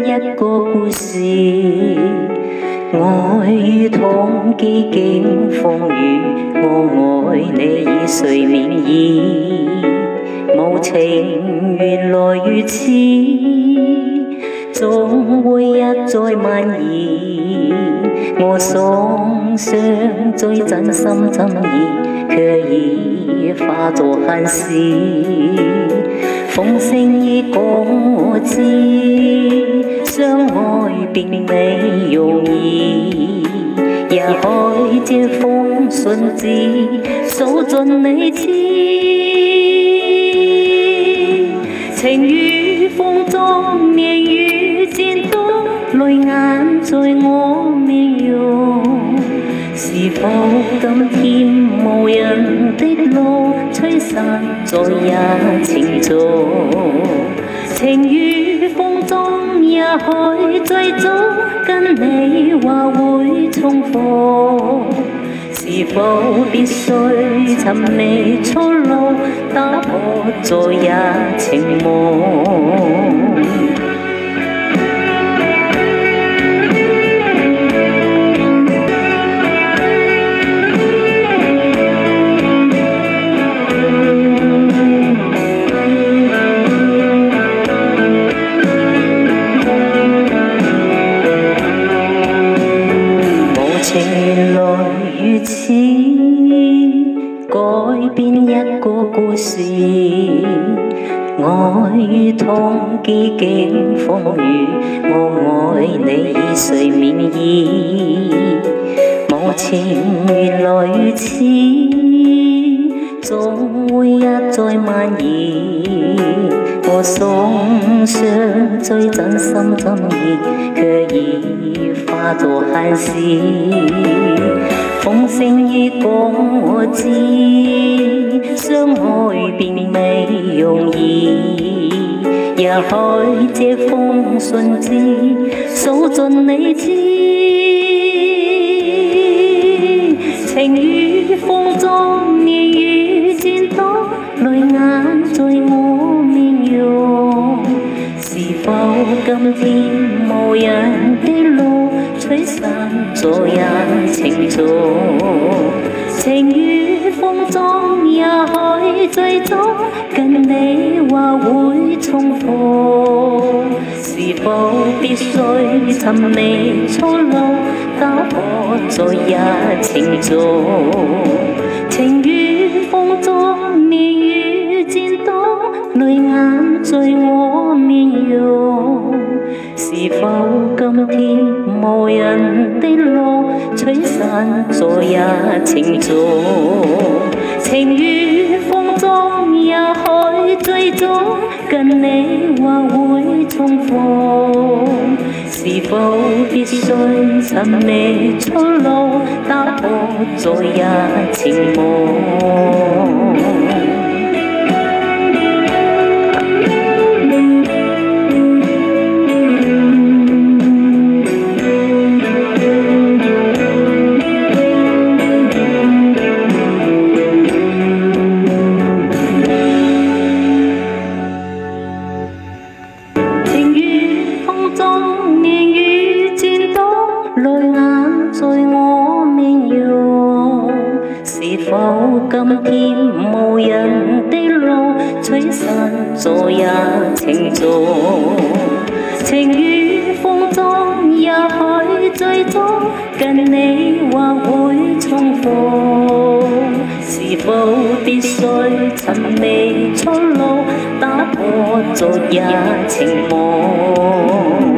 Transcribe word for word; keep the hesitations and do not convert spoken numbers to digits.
一個故事，愛如同幾經風雨，我愛你已睡眠意，無情原來如此，總會一再蔓延。我送上最真心真意，卻已化作閒事。風聲已講我知，相愛並未容易。也許這封信只訴盡你知，情如風中年月漸多，淚眼在我面容。是否今天無人的路，吹散昨日情衷？情如風中，也許最早跟你話會重逢。是否必須尋覓出路，打破昨日情夢？情原來如此，改變一個故事。愛如同幾經風雨，我愛你已睡眠意。無情原來如此，總會一再蔓延。我送上最真心真意，卻已化作閒事。風聲已講我知，相愛並未容易。也許這封信只訴盡你知，情如風中年月漸多，淚眼在我面容。是否今天無人的路，吹散昨日情衷？情如風中，也許最早跟你話會重逢。是否必須尋覓出路，打破昨日情衷？情如風中，年月漸多，淚眼在我面容。是否今天無人的路，吹散昨日情衷？情如風中，也許最早跟你話會重逢。是否必須尋覓出路，打破昨日情夢？淚眼在我面容，是否今天無人的路，吹散昨日情衷？情如風中，也許最早跟你話會重逢。是否必須尋覓出路，打破昨日情夢？